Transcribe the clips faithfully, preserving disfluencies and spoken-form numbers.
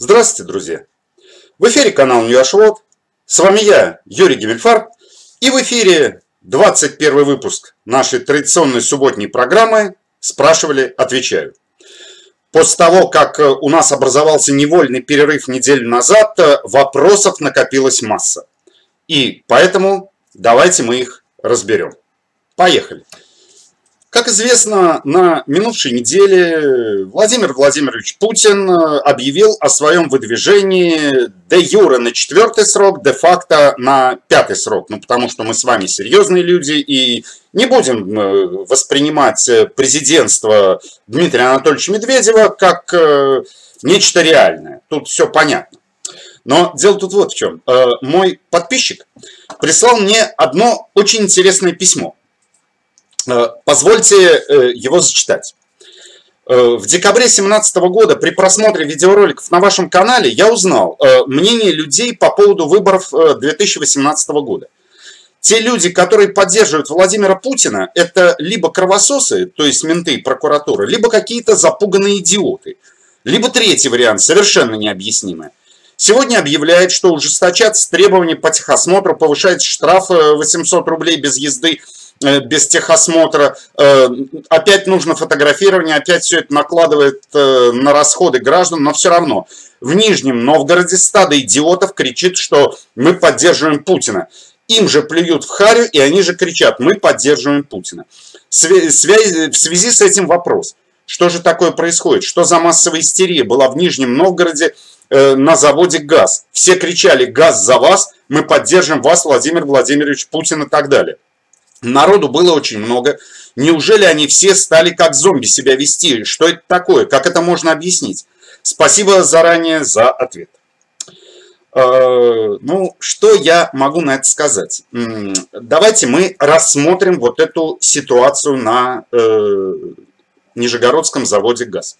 Здравствуйте, друзья! В эфире канал Ньюашвод. С вами я, Юрий Гиммельфарб. И в эфире двадцать первый выпуск нашей традиционной субботней программы «Спрашивали, отвечаю». После того, как у нас образовался невольный перерыв неделю назад, вопросов накопилась масса. И поэтому давайте мы их разберем. Поехали! Как известно, на минувшей неделе Владимир Владимирович Путин объявил о своем выдвижении де юре на четвертый срок, де-факто на пятый срок. Ну, потому что мы с вами серьезные люди и не будем воспринимать президентство Дмитрия Анатольевича Медведева как нечто реальное. Тут все понятно. Но дело тут вот в чем. Мой подписчик прислал мне одно очень интересное письмо. Позвольте его зачитать. В декабре две тысячи семнадцатого года при просмотре видеороликов на вашем канале я узнал мнение людей по поводу выборов две тысячи восемнадцатого года. Те люди, которые поддерживают Владимира Путина, это либо кровососы, то есть менты и прокуратура, либо какие-то запуганные идиоты. Либо третий вариант, совершенно необъяснимый. Сегодня объявляет, что ужесточатся требования по техосмотру, повышается штраф восемьсот рублей без езды, без техосмотра, опять нужно фотографирование, опять все это накладывает на расходы граждан, но все равно в Нижнем Новгороде стадо идиотов кричит, что мы поддерживаем Путина. Им же плюют в харю, и они же кричат, мы поддерживаем Путина. В связи с этим вопрос, что же такое происходит, что за массовая истерия была в Нижнем Новгороде на заводе ГАЗ. Все кричали, ГАЗ за вас, мы поддержим вас, Владимир Владимирович Путин и так далее. Народу было очень много. Неужели они все стали как зомби себя вести? Что это такое? Как это можно объяснить? Спасибо заранее за ответ. Ну, что я могу на это сказать? Давайте мы рассмотрим вот эту ситуацию на Нижегородском заводе ГАЗ.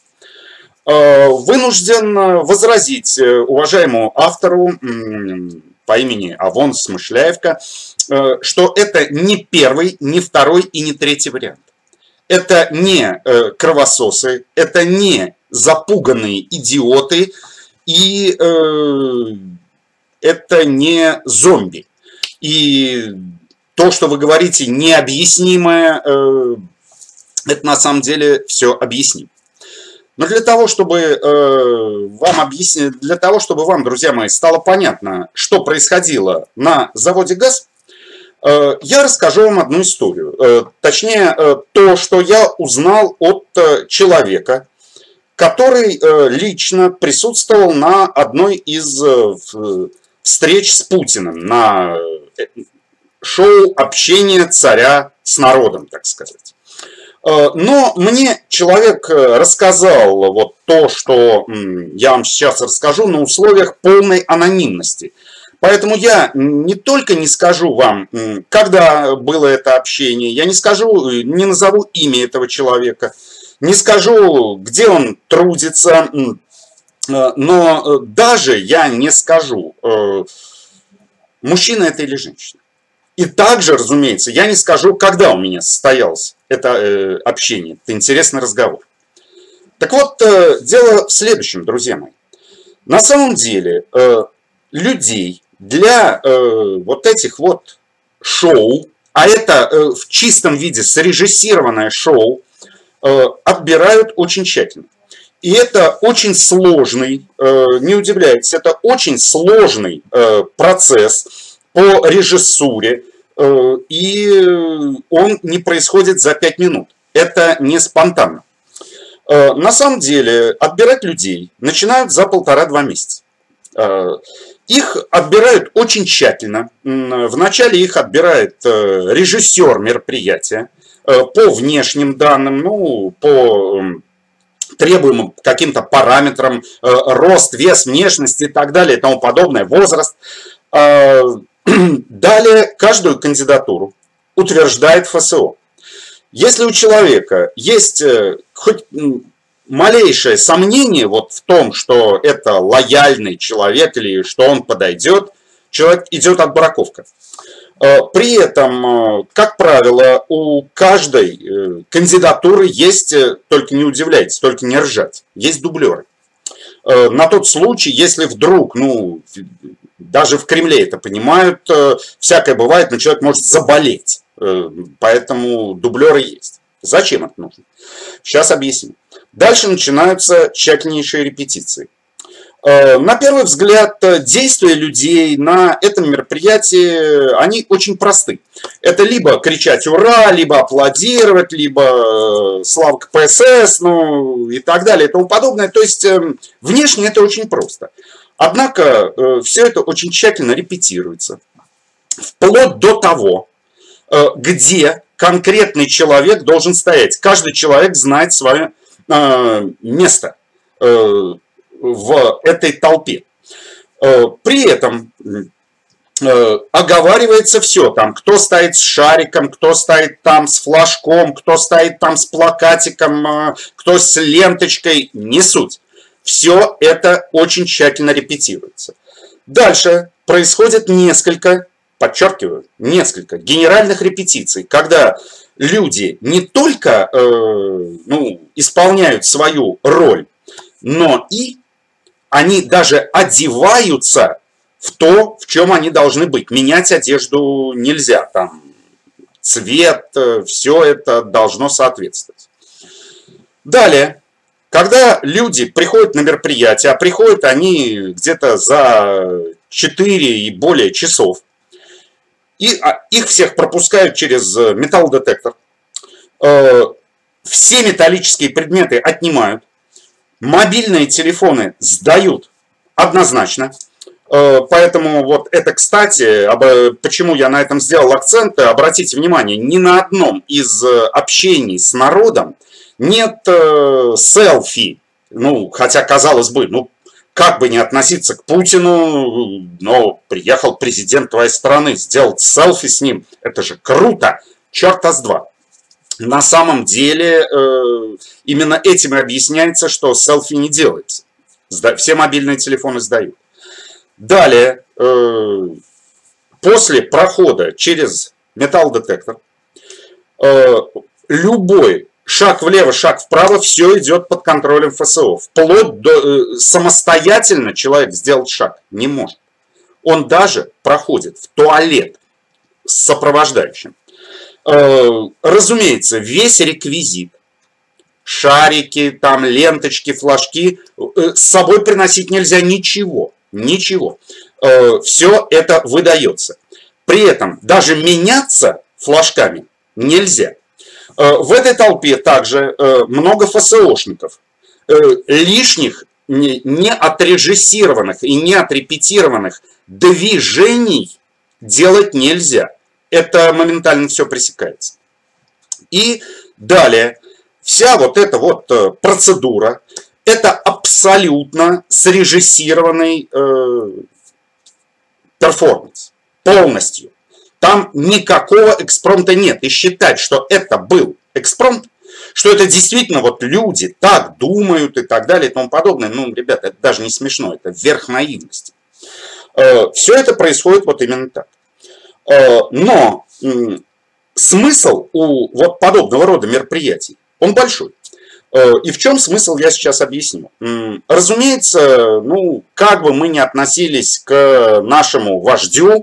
Вынужден возразить уважаемому автору по имени Авон Смышляевка, что это не первый, не второй и не третий вариант. Это не кровососы, это не запуганные идиоты и э, это не зомби. И то, что вы говорите, необъяснимое, э, это на самом деле все объяснимо. Но для того, чтобы э, вам объяснить, для того, чтобы вам, друзья мои, стало понятно, что происходило на заводе ГАЗ, э, я расскажу вам одну историю. Э, точнее, э, то, что я узнал от э, человека, который э, лично присутствовал на одной из э, встреч с Путиным, на э, шоу «Общение царя с народом», так сказать. Но мне человек рассказал вот то, что я вам сейчас расскажу, на условиях полной анонимности. Поэтому я не только не скажу вам, когда было это общение, я не скажу, не назову имя этого человека, не скажу, где он трудится, но даже я не скажу, мужчина это или женщина. И также, разумеется, я не скажу, когда у меня состоялось это э, общение. Это интересный разговор. Так вот, э, дело в следующем, друзья мои. На самом деле, э, людей для э, вот этих вот шоу, а это э, в чистом виде срежиссированное шоу, э, отбирают очень тщательно. И это очень сложный, э, не удивляйтесь, это очень сложный э, процесс по режиссуре, и он не происходит за пять минут. Это не спонтанно. На самом деле, отбирать людей начинают за полтора-два месяца. Их отбирают очень тщательно. Вначале их отбирает режиссер мероприятия по внешним данным, ну, по требуемым каким-то параметрам, рост, вес, внешность и так далее и тому подобное, возраст. Далее каждую кандидатуру утверждает эф эс о. Если у человека есть хоть малейшее сомнение вот в том, что это лояльный человек или что он подойдет, человек идет отбраковка. При этом, как правило, у каждой кандидатуры есть, только не удивляйтесь, только не ржать, есть дублеры. на тот случай, если вдруг, ну, даже в Кремле это понимают, всякое бывает, но человек может заболеть. Поэтому дублеры есть. Зачем это нужно? Сейчас объясню. Дальше начинаются тщательнейшие репетиции. На первый взгляд, действия людей на этом мероприятии, они очень просты. Это либо кричать «Ура!», либо аплодировать, либо «Слава КПСС!», ну и так далее и тому подобное. То есть, внешне это очень просто. Однако, все это очень тщательно репетируется. Вплоть до того, где конкретный человек должен стоять. Каждый человек знает свое место в этой толпе. При этом оговаривается все, там, кто стоит с шариком, кто стоит там с флажком, кто стоит там с плакатиком, кто с ленточкой, не суть. Все это очень тщательно репетируется. Дальше происходит несколько, подчеркиваю, несколько генеральных репетиций, когда люди не только э, ну, исполняют свою роль, но и они даже одеваются в то, в чем они должны быть. Менять одежду нельзя. Там цвет, все это должно соответствовать. Далее, когда люди приходят на мероприятие, а приходят они где-то за четыре и более часов, и их всех пропускают через металлодетектор, все металлические предметы отнимают, мобильные телефоны сдают однозначно. Поэтому вот это, кстати, почему я на этом сделал акцент, обратите внимание, ни на одном из общений с народом нет селфи. Ну, хотя, казалось бы, ну, как бы не относиться к Путину, но приехал президент твоей страны, сделать селфи с ним, это же круто, черта с два. На самом деле, э, именно этим и объясняется, что селфи не делается. Все мобильные телефоны сдают. Далее, э, после прохода через металлодетектор, э, любой шаг влево, шаг вправо, все идет под контролем ФСО. Вплоть до... Э, самостоятельно человек сделать шаг не может. Он даже проходит в туалет с сопровождающим. Разумеется, весь реквизит, шарики, там, ленточки, флажки, с собой приносить нельзя ничего, ничего. Все это выдается. При этом даже меняться флажками нельзя. В этой толпе также много ФСОшников, лишних, не отрежиссированных и не отрепетированных движений делать нельзя. Это моментально все пресекается. И далее, вся вот эта вот процедура, это абсолютно срежиссированный э, перформанс. Полностью. Там никакого экспромта нет. И считать, что это был экспромт, что это действительно вот люди так думают и так далее и тому подобное, ну, ребята, это даже не смешно, это верх наивности. Э, все это происходит вот именно так. Но смысл у вот подобного рода мероприятий, он большой. И в чем смысл, я сейчас объясню. Разумеется, ну, как бы мы ни относились к нашему вождю,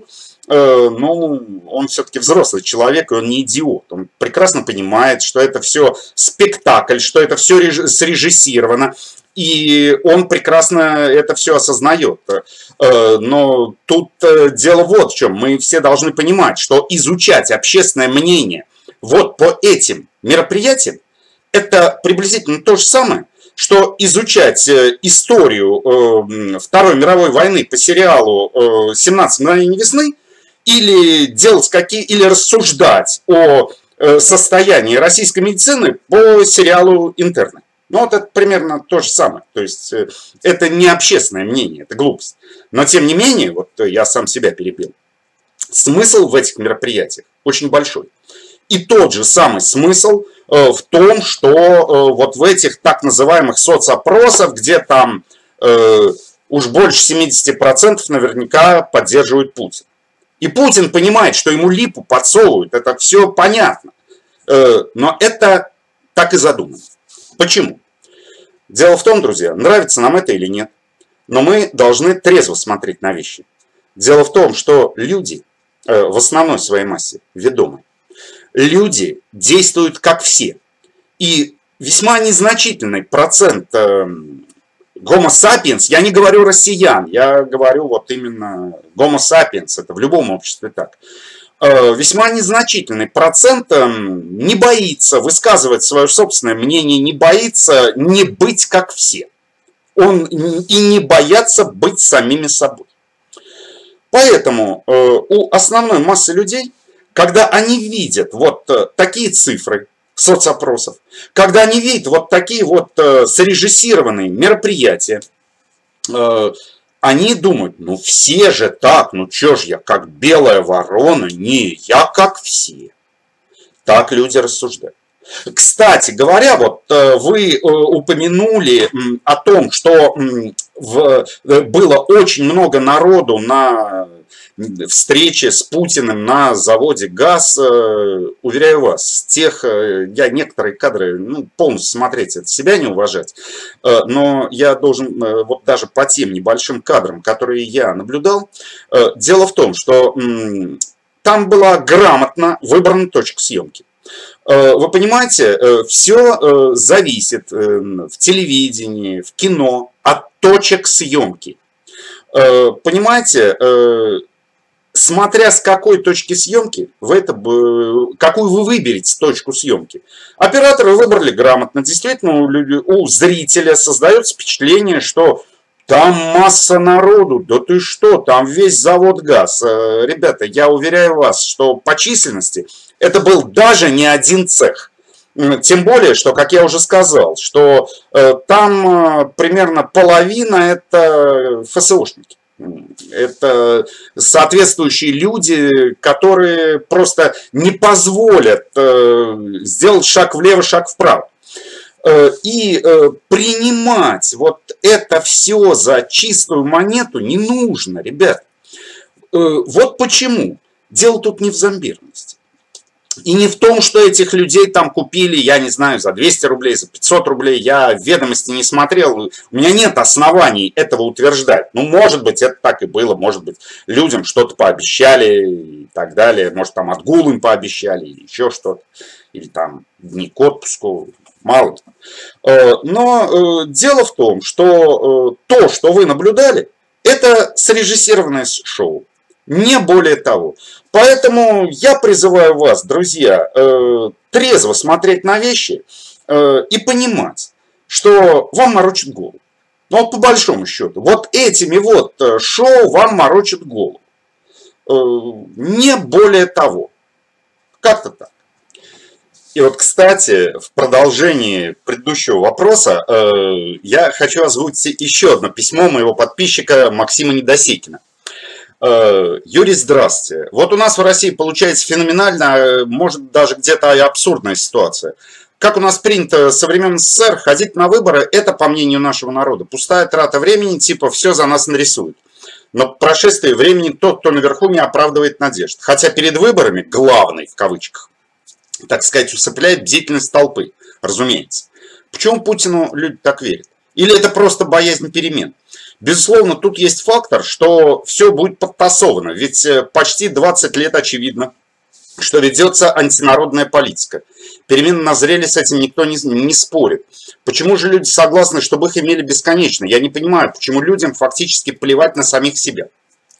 ну, он все-таки взрослый человек, и он не идиот. Он прекрасно понимает, что это все спектакль, что это все срежиссировано. И он прекрасно это все осознает. Но тут дело вот в чем. Мы все должны понимать, что изучать общественное мнение вот по этим мероприятиям, это приблизительно то же самое, что изучать историю Второй мировой войны по сериалу «семнадцать мгновений весны» или делать какие, или рассуждать о состоянии российской медицины по сериалу «Интерны». Ну, вот это примерно то же самое. То есть, это не общественное мнение, это глупость. Но, тем не менее, вот я сам себя перебил. Смысл в этих мероприятиях очень большой. И тот же самый смысл в том, что вот в этих так называемых соцопросах, где там э, уж больше семидесяти процентов наверняка поддерживают Путина. И Путин понимает, что ему липу подсовывают, это все понятно. Э, но это так и задумано. Почему? Дело в том, друзья, нравится нам это или нет, но мы должны трезво смотреть на вещи. Дело в том, что люди в основной своей массе ведомы. Люди действуют как все. И весьма незначительный процент Homo sapiens, я не говорю россиян, я говорю вот именно Homo sapiens, это в любом обществе так, весьма незначительный процент не боится высказывать свое собственное мнение, не боится не быть как все. Он и не боятся быть самими собой. Поэтому у основной массы людей, когда они видят вот такие цифры соцопросов, когда они видят вот такие вот срежиссированные мероприятия, они думают, ну все же так, ну чё ж я, как белая ворона, не, я как все. Так люди рассуждают. Кстати говоря, вот вы упомянули о том, что было очень много народу на встрече с Путиным на заводе ГАЗ. Уверяю вас, с тех, я некоторые кадры, ну, полностью смотреть, это себя не уважать, но я должен, вот даже по тем небольшим кадрам, которые я наблюдал, дело в том, что там была грамотно выбрана точка съемки. Вы понимаете, все зависит в телевидении, в кино от точек съемки. Понимаете, смотря с какой точки съемки, вы это, какую вы выберете точку съемки. Операторы выбрали грамотно. Действительно, у зрителя создается впечатление, что там масса народу, да ты что, там весь завод ГАЗ. Ребята, я уверяю вас, что по численности это был даже не один цех. Тем более, что, как я уже сказал, что там примерно половина это ФСОшники. Это соответствующие люди, которые просто не позволят сделать шаг влево, шаг вправо. И принимать вот это все за чистую монету не нужно, ребят. Вот почему. Дело тут не в зомбированности. И не в том, что этих людей там купили, я не знаю, за двести рублей, за пятьсот рублей. Я ведомости не смотрел. У меня нет оснований этого утверждать. Ну, может быть, это так и было. Может быть, людям что-то пообещали и так далее. Может, там отгул им пообещали или еще что-то. Или там дни к отпуску. Мало ли. Но дело в том, что то, что вы наблюдали, это срежиссированное шоу. Не более того. Поэтому я призываю вас, друзья, трезво смотреть на вещи и понимать, что вам морочат голову. Ну, вот по большому счету. Вот этими вот шоу вам морочат голову. Не более того. Как-то так. И вот, кстати, в продолжении предыдущего вопроса я хочу озвучить еще одно письмо моего подписчика Максима Недосекина. Юрий, здравствуйте. Вот у нас в России получается феноменально, может даже где-то и абсурдная ситуация. Как у нас принято со времен СССР, ходить на выборы, это, по мнению нашего народа, пустая трата времени, типа все за нас нарисуют. Но по прошествии времени тот, кто наверху, не оправдывает надежд. Хотя перед выборами главный, в кавычках, так сказать, усыпляет бдительность толпы, разумеется. Почему Путину люди так верят? Или это просто боязнь перемен? Безусловно, тут есть фактор, что все будет подтасовано. Ведь почти двадцать лет очевидно, что ведется антинародная политика. Перемены назрели, с этим никто не, не спорит. Почему же люди согласны, чтобы их имели бесконечно? Я не понимаю, почему людям фактически плевать на самих себя.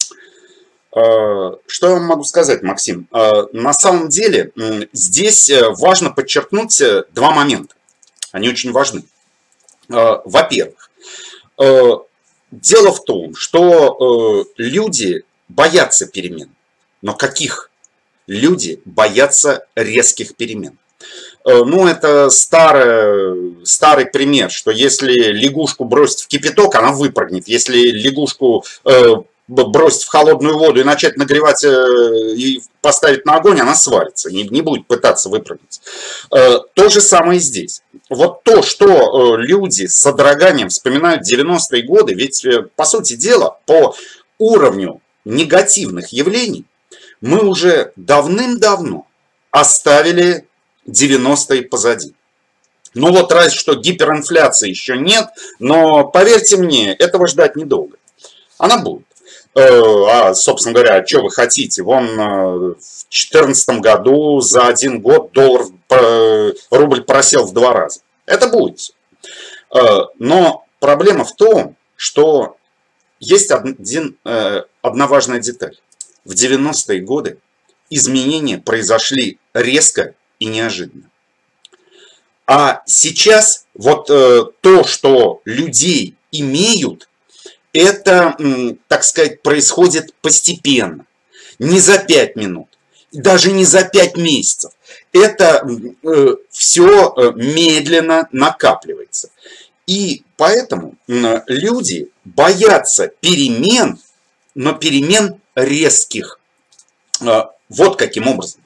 Что я вам могу сказать, Максим? На самом деле, здесь важно подчеркнуть два момента. Они очень важны. Во-первых, дело в том, что люди боятся перемен. Но каких? Люди боятся резких перемен. Ну, это старый, старый пример, что если лягушку бросить в кипяток, она выпрыгнет. Если лягушку бросить в холодную воду и начать нагревать и поставить на огонь, она сварится, не, не будет пытаться выпрыгнуть. То же самое и здесь. Вот то, что люди с содроганием вспоминают девяностые годы, ведь, по сути дела, по уровню негативных явлений мы уже давным-давно оставили девяностые позади. Ну вот разве что гиперинфляции еще нет, но поверьте мне, этого ждать недолго. Она будет. А, собственно говоря, что вы хотите? Вон в две тысячи четырнадцатом году за один год доллар, рубль просел в два раза. Это будет. Но проблема в том, что есть один, одна важная деталь. В девяностые годы изменения произошли резко и неожиданно. А сейчас вот то, что людей имеют, это, так сказать, происходит постепенно. Не за пять минут, даже не за пять месяцев. Это все медленно накапливается. И поэтому люди боятся перемен, но перемен резких. Вот каким образом.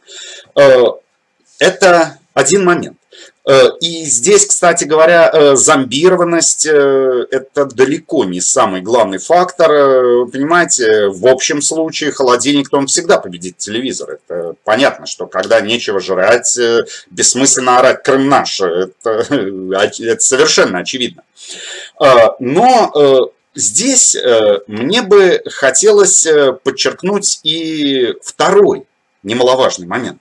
Это один момент. И здесь, кстати говоря, зомбированность – это далеко не самый главный фактор. Понимаете, в общем случае холодильник, он всегда победит телевизор. Это понятно, что когда нечего жрать, бессмысленно орать «Крым наш». Это, это совершенно очевидно. Но здесь мне бы хотелось подчеркнуть и второй немаловажный момент.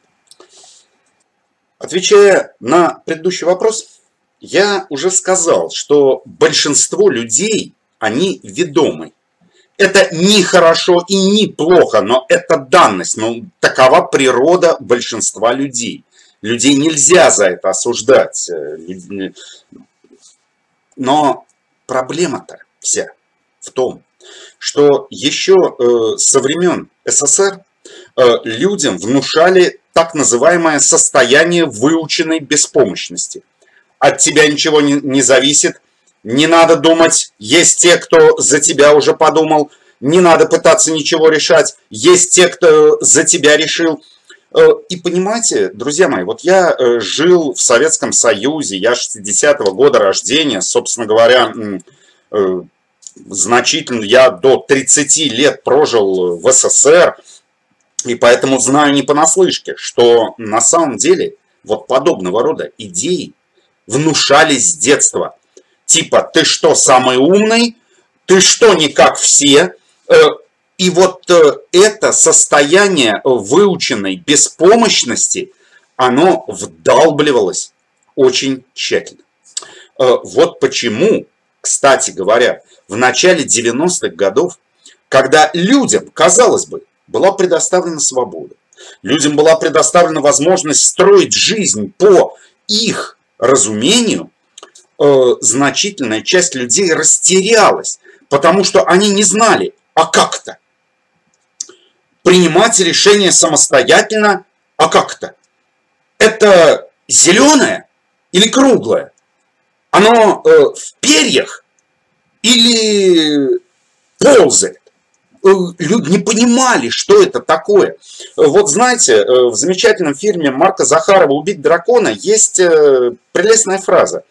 Отвечая на предыдущий вопрос, я уже сказал, что большинство людей, они ведомы. Это не хорошо и не плохо, но это данность, но такова природа большинства людей. Людей нельзя за это осуждать. Но проблема-то вся в том, что еще со времен СССР людям внушали так называемое состояние выученной беспомощности. От тебя ничего не, не зависит, не надо думать, есть те, кто за тебя уже подумал, не надо пытаться ничего решать, есть те, кто за тебя решил. И понимаете, друзья мои, вот я жил в Советском Союзе, я шестидесятого года рождения, собственно говоря, значительно, я до тридцати лет прожил в СССР, и поэтому знаю не понаслышке, что на самом деле вот подобного рода идеи внушались с детства. Типа, ты что, самый умный? Ты что, не как все? И вот это состояние выученной беспомощности, оно вдалбливалось очень тщательно. Вот почему, кстати говоря, в начале девяностых годов, когда людям, казалось бы, была предоставлена свобода, людям была предоставлена возможность строить жизнь по их разумению, э, значительная часть людей растерялась, потому что они не знали, а как-то. Принимать решение самостоятельно, а как-то. Это зеленое или круглое? Оно э, в перьях или ползает? Люди не понимали, что это такое. Вот знаете, в замечательном фильме Марка Захарова «Убить дракона» есть прелестная фраза.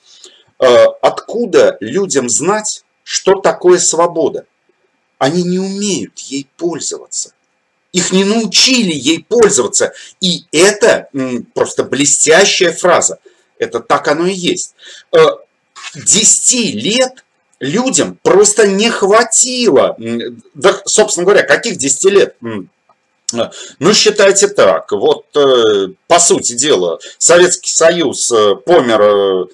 Откуда людям знать, что такое свобода? Они не умеют ей пользоваться. Их не научили ей пользоваться. И это просто блестящая фраза. Это так оно и есть. Десяти лет людям просто не хватило. Да, собственно говоря, каких десяти лет? Ну, считайте так. Вот, по сути дела, Советский Союз помер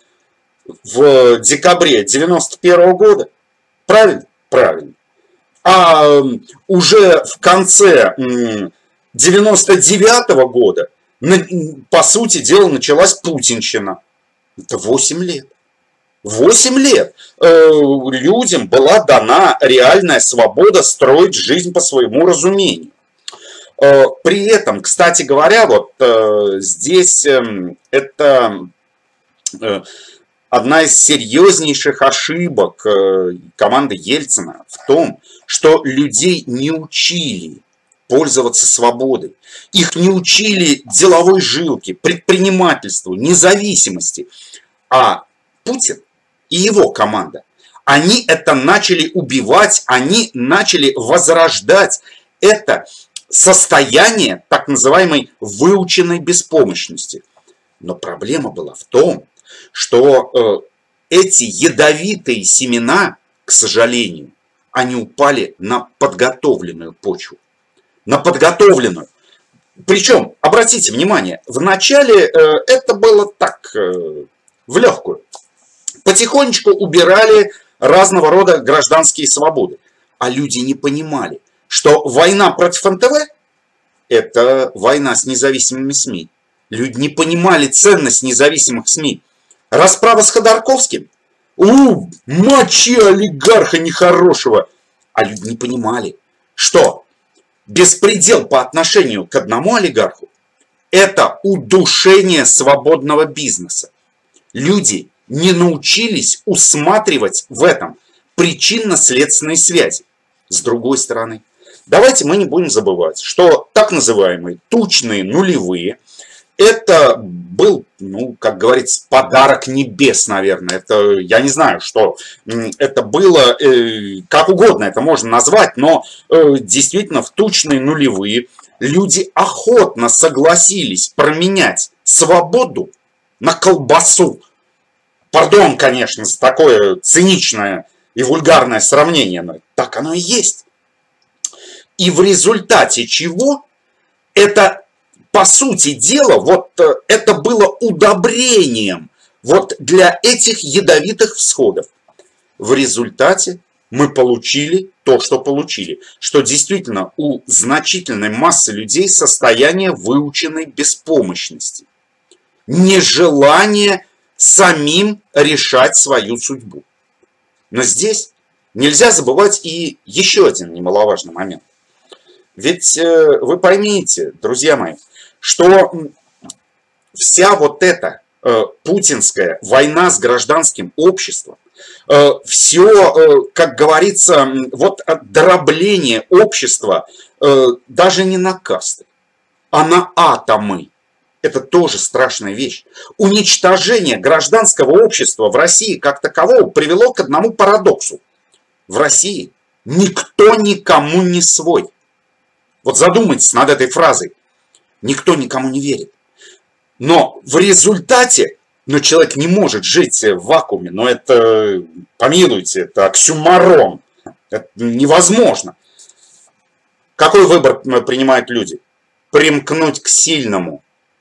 в декабре девяносто первого года. Правильно? Правильно. А уже в конце девяносто девятого года, по сути дела, началась путинщина. Это восемь лет. восемь лет людям была дана реальная свобода строить жизнь по своему разумению. При этом, кстати говоря, вот здесь это одна из серьезнейших ошибок команды Ельцина в том, что людей не учили пользоваться свободой. Их не учили деловой жилке, предпринимательству, независимости. А Путин и его команда, они это начали убивать, они начали возрождать это состояние так называемой выученной беспомощности. Но проблема была в том, что э, эти ядовитые семена, к сожалению, они упали на подготовленную почву. На подготовленную. Причем, обратите внимание, вначале э, это было так, э, в легкую. Потихонечку убирали разного рода гражданские свободы. А люди не понимали, что война против эн тэ вэ – это война с независимыми СМИ. Люди не понимали ценность независимых СМИ. Расправа с Ходорковским? У, мочи олигарха нехорошего. А люди не понимали, что беспредел по отношению к одному олигарху – это удушение свободного бизнеса. Люди не научились усматривать в этом причинно-следственные связи. С другой стороны, давайте мы не будем забывать, что так называемые тучные нулевые – это был, ну, как говорится, подарок небес, наверное. Это, я не знаю, что это было, э, как угодно это можно назвать, но э, действительно в тучные нулевые люди охотно согласились променять свободу на колбасу. Пардон, конечно, за такое циничное и вульгарное сравнение, но так оно и есть. И в результате чего это, по сути дела, вот это было удобрением вот для этих ядовитых всходов. В результате мы получили то, что получили. Что действительно у значительной массы людей состояние выученной беспомощности. Нежелание самим решать свою судьбу. Но здесь нельзя забывать и еще один немаловажный момент. Ведь э, вы поймите, друзья мои, что вся вот эта э, путинская война с гражданским обществом, э, все, э, как говорится, вот дробление общества э, даже не на касты, а на атомы. Это тоже страшная вещь. Уничтожение гражданского общества в России как такового привело к одному парадоксу. В России никто никому не свой. Вот задумайтесь над этой фразой. Никто никому не верит. Но в результате, ну, человек не может жить в вакууме. Но это, помилуйте, это оксюморон. Это невозможно. Какой выбор принимают люди? Примкнуть к сильному.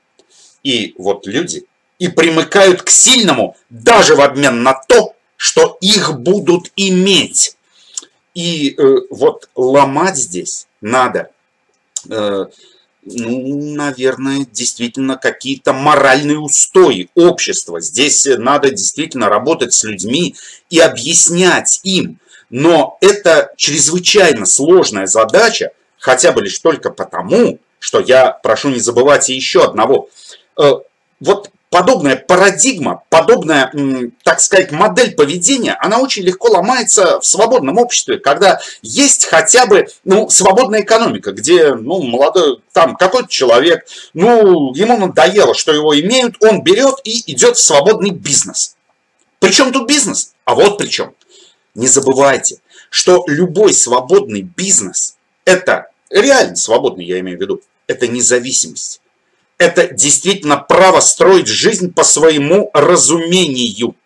И вот люди и примыкают к сильному даже в обмен на то, что их будут иметь. И э, вот ломать здесь надо, э, ну, наверное, действительно какие-то моральные устои общества. Здесь надо действительно работать с людьми и объяснять им. Но это чрезвычайно сложная задача, хотя бы лишь только потому, что я прошу не забывать и еще одного. Вот подобная парадигма, подобная, так сказать, модель поведения, она очень легко ломается в свободном обществе, когда есть хотя бы, ну, свободная экономика, где, ну, молодой, там, какой-то человек, ну, ему надоело, что его имеют, он берет и идет в свободный бизнес. Причем тут бизнес? А вот при чем. Не забывайте, что любой свободный бизнес, это реально свободный, я имею в виду, это независимость. Это действительно право строить жизнь по своему разумению.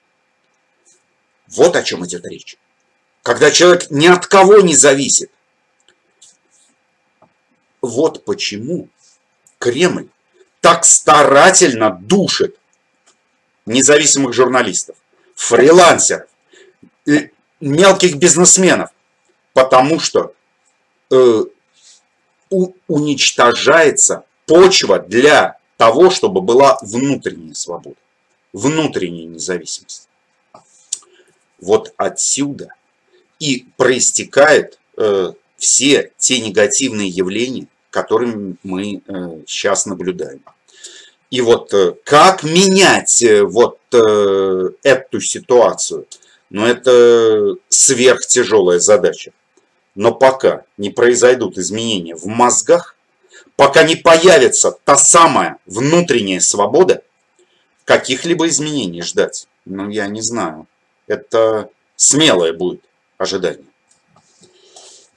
Вот о чем идет речь. Когда человек ни от кого не зависит. Вот почему Кремль так старательно душит независимых журналистов, фрилансеров, мелких бизнесменов. Потому что э, у, уничтожается почва для того, чтобы была внутренняя свобода, внутренняя независимость. Вот отсюда и проистекают э, все те негативные явления, которые мы э, сейчас наблюдаем. И вот э, как менять э, вот э, эту ситуацию, ну, это сверхтяжелая задача. Но пока не произойдут изменения в мозгах, пока не появится та самая внутренняя свобода, каких-либо изменений ждать, ну, я не знаю. Это смелое будет ожидание.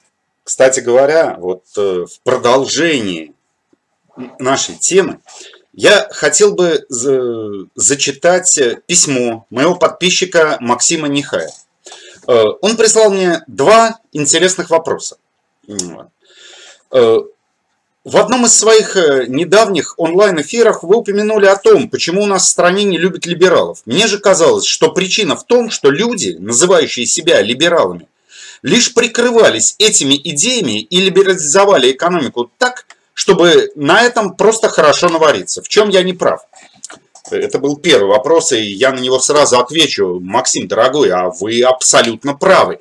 Кстати говоря, вот в продолжении нашей темы Я хотел бы зачитать письмо моего подписчика Максима Нихая. Он прислал мне два интересных вопроса. В одном из своих недавних онлайн-эфирах вы упомянули о том, почему у нас в стране не любят либералов. Мне же казалось, что причина в том, что люди, называющие себя либералами, лишь прикрывались этими идеями и либерализовали экономику так, чтобы на этом просто хорошо навариться. В чем я не прав? Это был первый вопрос, и я на него сразу отвечу. Максим, дорогой, а вы абсолютно правы.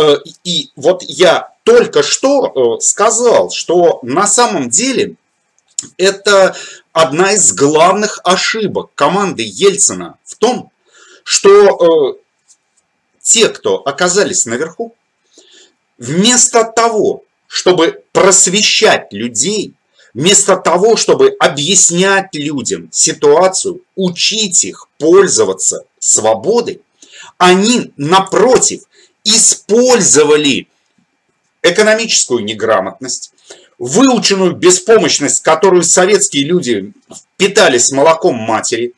И вот я только что сказал, что на самом деле это одна из главных ошибок команды Ельцина в том, что те, кто оказались наверху, вместо того, чтобы просвещать людей, вместо того, чтобы объяснять людям ситуацию, учить их пользоваться свободой, они, напротив, использовали экономическую неграмотность, выученную беспомощность, которую советские люди питались молоком матери,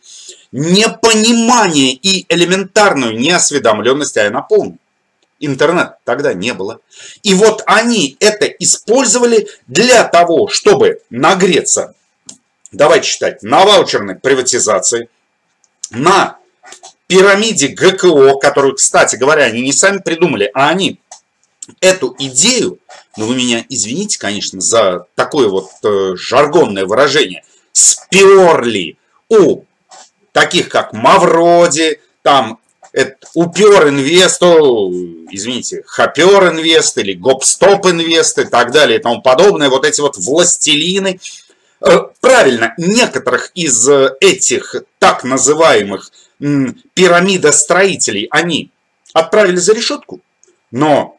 непонимание и элементарную неосведомленность, а я напомню, интернета тогда не было. И вот они это использовали для того, чтобы нагреться, давайте считать, на ваучерной приватизации, на пирамиде ГКО, которую, кстати говоря, они не сами придумали, а они эту идею, ну вы меня извините, конечно, за такое вот э, жаргонное выражение, сперли у таких, как Мавроди, там, это Упер Инвест, извините, Хопер Инвест или Гопстоп Инвест и так далее и тому подобное, вот эти вот властелины. Правильно, некоторых из этих так называемых пирамидостроителей они отправили за решетку, но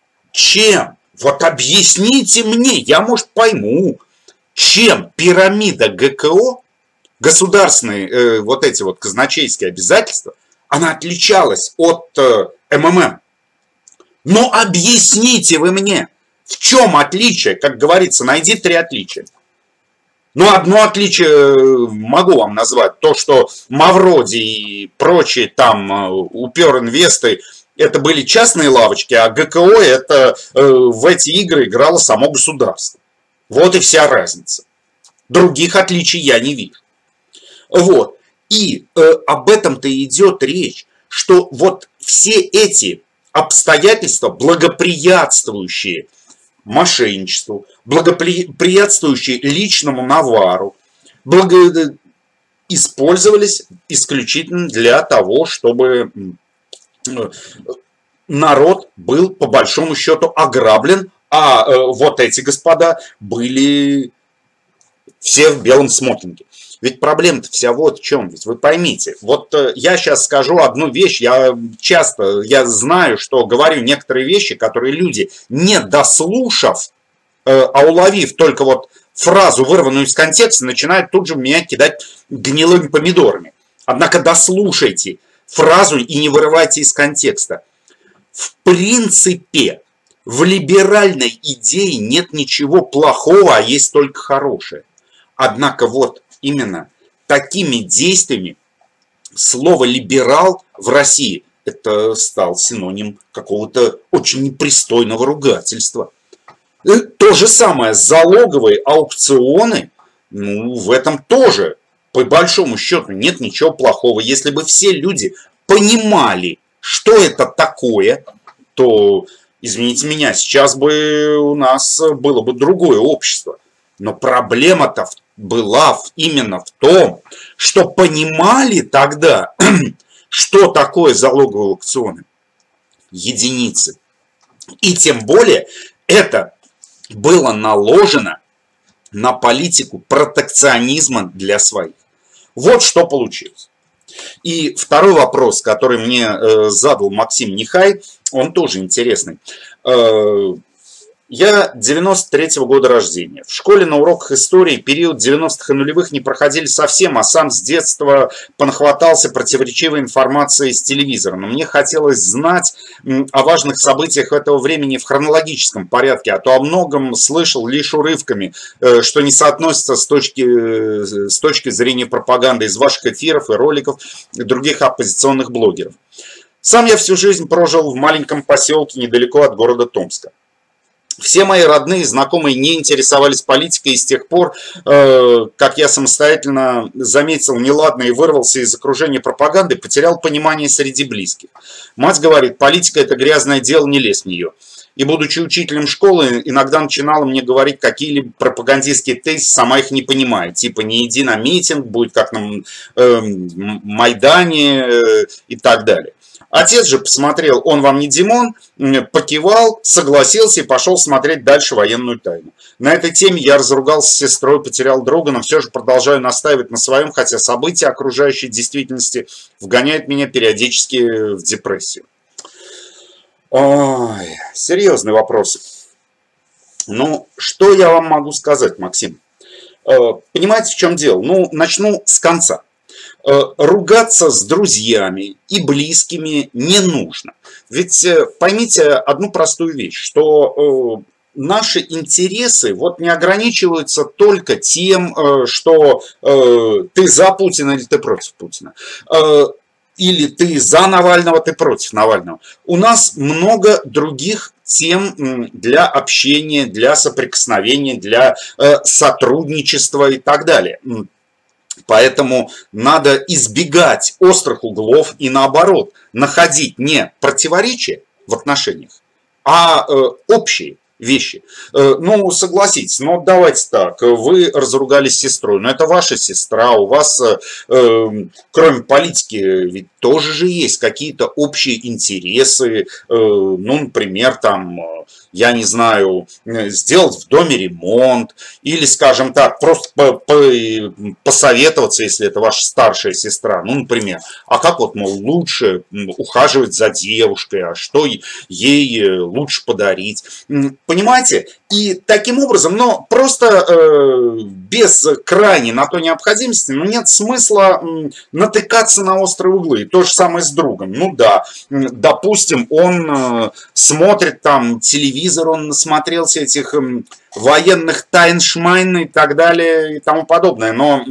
чем? Вот объясните мне, я, может, пойму, чем пирамида ГКО, государственные э, вот эти вот казначейские обязательства, она отличалась от э, МММ. Но объясните вы мне, в чем отличие, как говорится, найди три отличия. Ну, одно отличие могу вам назвать, то, что Мавроди и прочие там э, Упер Инвесты, это были частные лавочки, а ГКО это э, в эти игры играло само государство. Вот и вся разница. Других отличий я не вижу. Вот. И э, об этом-то и идет речь, что вот все эти обстоятельства, благоприятствующие мошенничеству, благоприятствующие личному навару, благо... использовались исключительно для того, чтобы народ был по большому счету ограблен, а э, вот эти господа были все в белом смокинге. Ведь проблема-то вся вот в чем. Ведь вы поймите, вот э, я сейчас скажу одну вещь, я часто, я знаю, что говорю некоторые вещи, которые люди, не дослушав, э, а уловив только вот фразу, вырванную из контекста, начинают тут же в меня кидать гнилыми помидорами. Однако дослушайте фразу и не вырывайте из контекста. В принципе, в либеральной идее нет ничего плохого, а есть только хорошее. Однако вот именно такими действиями слово «либерал» в России это стал синоним какого-то очень непристойного ругательства. И то же самое залоговые аукционы, ну, в этом тоже, по большому счету, нет ничего плохого. Если бы все люди понимали, что это такое, то, извините меня, сейчас бы у нас было бы другое общество. Но проблема-то была именно в том, что понимали тогда, что такое залоговые аукционы. Единицы. И тем более это было наложено на политику протекционизма для своих. Вот что получилось. И второй вопрос, который мне э, задал Максим Нихай, он тоже интересный. Э, Я девяносто третьего года рождения. В школе на уроках истории период девяностых и нулевых не проходили совсем, а сам с детства понахватался противоречивой информации с телевизора. Но мне хотелось знать о важных событиях этого времени в хронологическом порядке, а то о многом слышал лишь урывками, что не соотносится с точки, с точки зрения пропаганды из ваших эфиров и роликов других оппозиционных блогеров. Сам я всю жизнь прожил в маленьком поселке недалеко от города Томска. Все мои родные и знакомые не интересовались политикой, и с тех пор, э, как я самостоятельно заметил неладное и вырвался из окружения пропаганды, потерял понимание среди близких. Мать говорит, политика – это грязное дело, не лезь в нее. И, будучи учителем школы, иногда начинала мне говорить какие-либо пропагандистские тезисы, сама их не понимая. Типа, не иди на митинг, будет как на э, Майдане э, и так далее. Отец же посмотрел, он вам не Димон, покивал, согласился и пошел смотреть дальше военную тайну. На этой теме я разругался с сестрой, потерял друга, но все же продолжаю настаивать на своем, хотя события окружающей действительности вгоняют меня периодически в депрессию. Ой, серьезный вопрос. Ну, что я вам могу сказать, Максим? Понимаете, в чем дело? Ну, начну с конца. Ругаться с друзьями и близкими не нужно. Ведь поймите одну простую вещь, что наши интересы вот не ограничиваются только тем, что ты за Путина или ты против Путина. Или ты за Навального, ты против Навального. У нас много других тем для общения, для соприкосновения, для сотрудничества и так далее. Поэтому надо избегать острых углов и наоборот, находить не противоречия в отношениях, а э, общие вещи. Э, ну, согласитесь, но давайте так, вы разругались с сестрой, но это ваша сестра, у вас, э, кроме политики, ведь тоже же есть какие-то общие интересы, э, ну, например, там... я не знаю, сделать в доме ремонт, или, скажем так, просто по -по посоветоваться, если это ваша старшая сестра, ну, например, а как вот, мол, лучше ухаживать за девушкой, а что ей лучше подарить, понимаете? И таким образом, но просто э, без крайней на то необходимости, ну, нет смысла э, натыкаться на острые углы. То же самое с другом. Ну да, допустим, он э, смотрит там телевизор, он насмотрелся этих э, военных тайн Шмайна и так далее и тому подобное. Но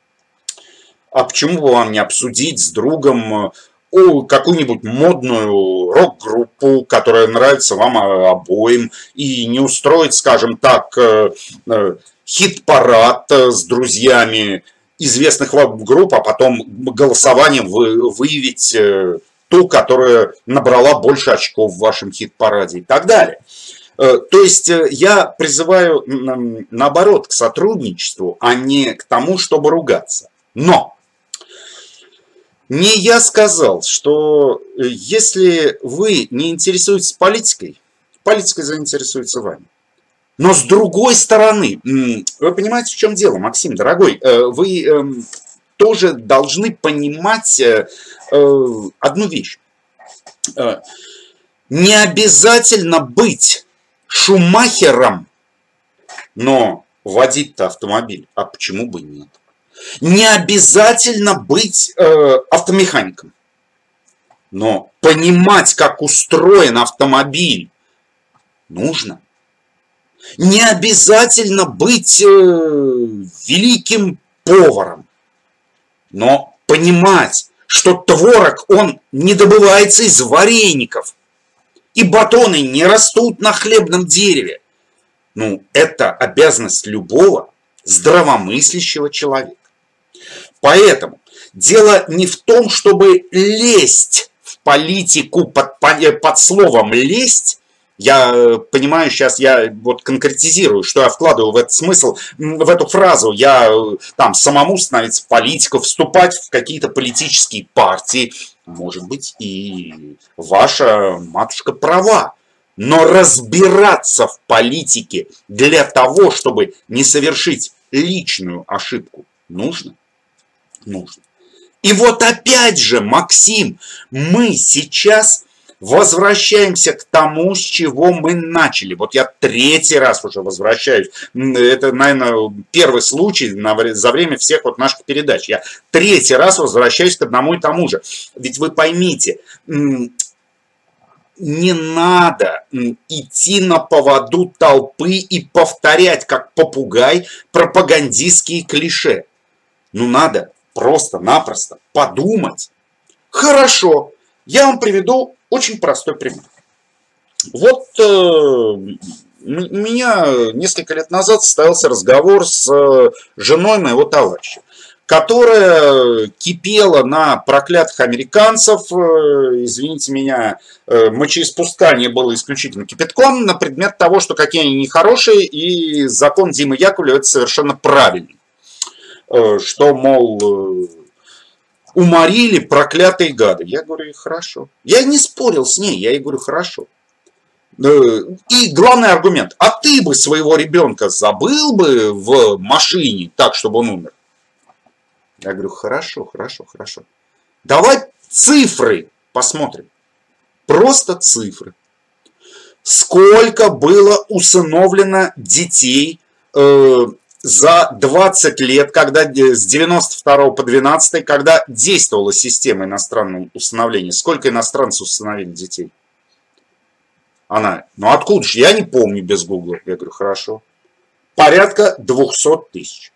а почему бы вам не обсудить с другом какую-нибудь модную рок-группу, которая нравится вам обоим, и не устроить, скажем так, хит-парад с друзьями известных вам групп, а потом голосованием выявить ту, которая набрала больше очков в вашем хит-параде и так далее. То есть я призываю, наоборот, к сотрудничеству, а не к тому, чтобы ругаться. Но не я сказал, что если вы не интересуетесь политикой, политика заинтересуется вами. Но с другой стороны, вы понимаете, в чем дело, Максим, дорогой, вы тоже должны понимать одну вещь. Не обязательно быть Шумахером, но водить-то автомобиль, а почему бы нет? Не обязательно быть э, автомехаником, но понимать, как устроен автомобиль, нужно. Не обязательно быть э, великим поваром, но понимать, что творог, он не добывается из вареников, и батоны не растут на хлебном дереве. Ну, это обязанность любого здравомыслящего человека. Поэтому дело не в том, чтобы лезть в политику под, под словом «лезть». Я понимаю, сейчас я вот конкретизирую, что я вкладываю в этот смысл, в эту фразу. Я там самому становиться политиком, вступать в какие-то политические партии. Может быть, и ваша матушка права. Но разбираться в политике для того, чтобы не совершить личную ошибку, нужно. Нужно. И вот опять же, Максим, мы сейчас Возвращаемся к тому, с чего мы начали. Вот я третий раз уже возвращаюсь. Это, наверное, первый случай за время всех вот наших передач. Я третий раз возвращаюсь к одному и тому же. Ведь вы поймите, не надо идти на поводу толпы и повторять, как попугай, пропагандистские клише. Ну, надо просто-напросто подумать. Хорошо, я вам приведу очень простой пример. Вот э, у меня несколько лет назад состоялся разговор с э, женой моего товарища, которая кипела на проклятых американцев, э, извините меня, э, мочеиспускание было исключительно кипятком, на предмет того, что какие они нехорошие, и закон Димы Яковлева это совершенно правильно. Э, что, мол... Э, уморили проклятые гады. Я говорю, хорошо. Я не спорил с ней, я ей говорю, хорошо. И главный аргумент, а ты бы своего ребенка забыл бы в машине так, чтобы он умер? Я говорю, хорошо, хорошо, хорошо. Давай цифры посмотрим. Просто цифры. Сколько было усыновлено детей э, за двадцать лет, когда с девяносто второго по двенадцатый, когда действовала система иностранного усыновления. Сколько иностранцев усыновили детей? Она, ну откуда же? Я не помню без гугла. Я говорю, хорошо. Порядка двухсот тысяч.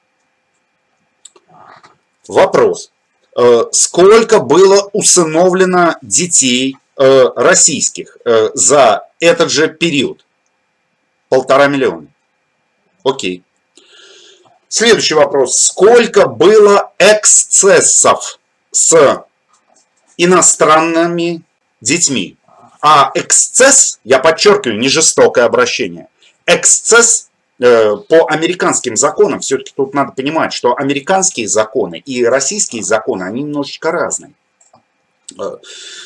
Вопрос. Сколько было усыновлено детей российских за этот же период? Полтора миллиона. Окей. Следующий вопрос. Сколько было эксцессов с иностранными детьми? А эксцесс, я подчеркиваю, не жестокое обращение. Эксцесс э, по американским законам, все-таки тут надо понимать, что американские законы и российские законы, они немножечко разные. Э,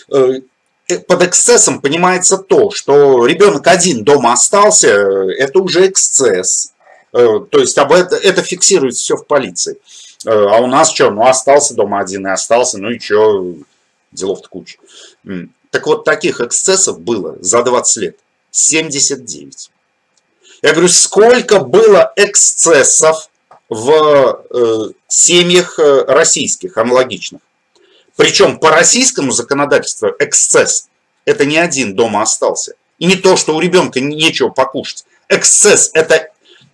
э, под эксцессом понимается то, что ребенок один дома остался, это уже эксцесс. То есть об это, это фиксируется все в полиции. А у нас что? Ну, остался дома один и остался, ну и что? Делов-то куча. Так вот, таких эксцессов было за двадцать лет семьдесят девять. Я говорю, сколько было эксцессов в э, семьях российских, аналогичных? Причем по российскому законодательству эксцесс – это не один дома остался. И не то, что у ребенка нечего покушать. Эксцесс – это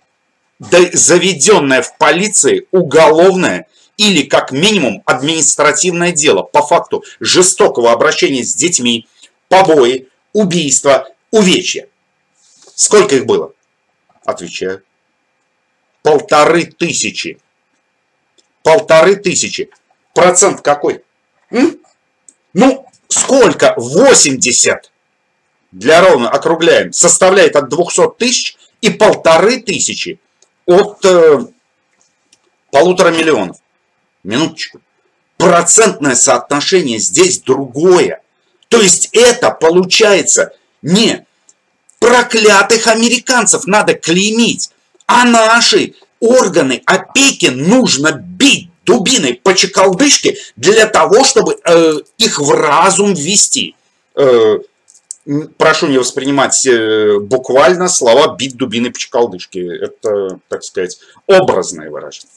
заведенное в полиции уголовное или как минимум административное дело по факту жестокого обращения с детьми, побои, убийства, увечья. Сколько их было? Отвечаю. Полторы тысячи. Полторы тысячи. Процент какой? М? Ну, сколько? восемьдесят. Для ровно округляем. Составляет от двухсот тысяч и полторы тысячи от э, полутора миллионов. Минуточку. Процентное соотношение здесь другое. То есть это получается не проклятых американцев надо клеймить, а наши органы опеки нужно бить дубиной по чекалдышке для того, чтобы э, их в разум ввести. Э, прошу не воспринимать э, буквально слова «бить дубиной по чекалдышке». Это, так сказать, образное выражение.